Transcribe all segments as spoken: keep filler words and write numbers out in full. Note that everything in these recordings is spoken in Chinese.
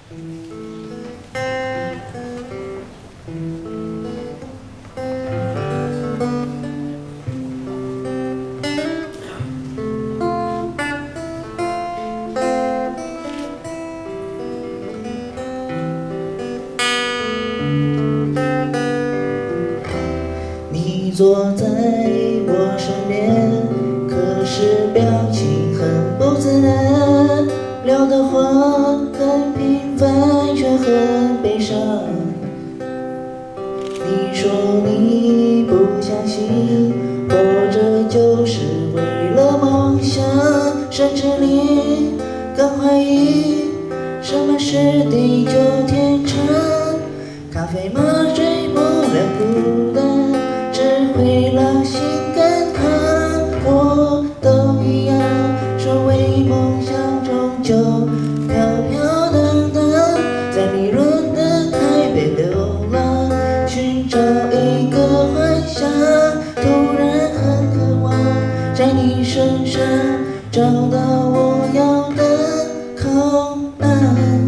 你坐在我身边，可是表情很不自然，聊的话很平凡，却很悲伤。你说你不相信，活着就是为了梦想，甚至你更怀疑什么是地久天长。咖啡吗？追不了孤单，只会让心更寒。我都一样，说为梦想终究飘飘荡荡，在迷乱的台北流浪，寻找一个幻想。突然很渴望在你身上找到我要的空安。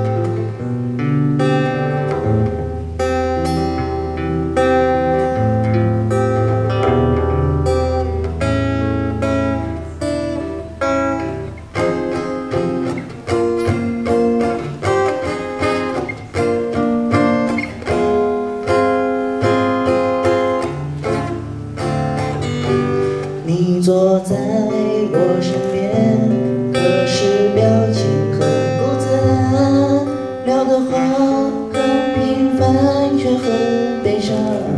你坐在我身边，可是表情很不自然，聊的话很平凡，却很悲伤。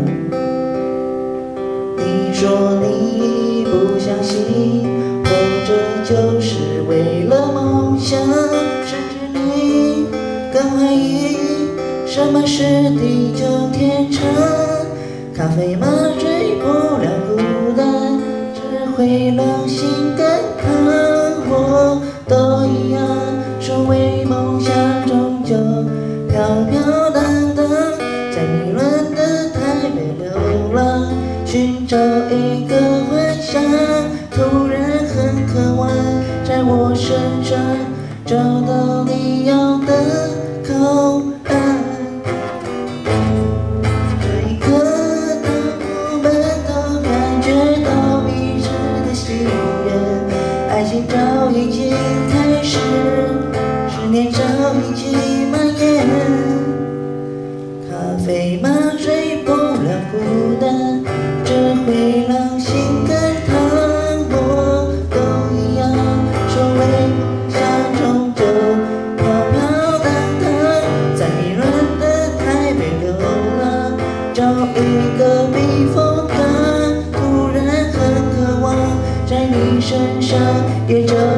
你说你不相信，活着就是为了梦想，甚至你更怀疑什么是地久天长。咖啡吗？追不了孤单，会让心更寒。我都一样，说为梦想终究飘飘荡荡，在迷乱的台北流浪，寻找一个幻想。突然很渴望在我身上找到你要的空安。这一刻当我们都感觉到彼此的心愿，爱情早已经开始，思念早已经蔓延。咖啡吗？追不了孤单，只会让心更烫。我都一样，说为梦想终究飘飘荡荡，在迷乱的台北流浪，找一个避风港。突然很渴望在你身上也找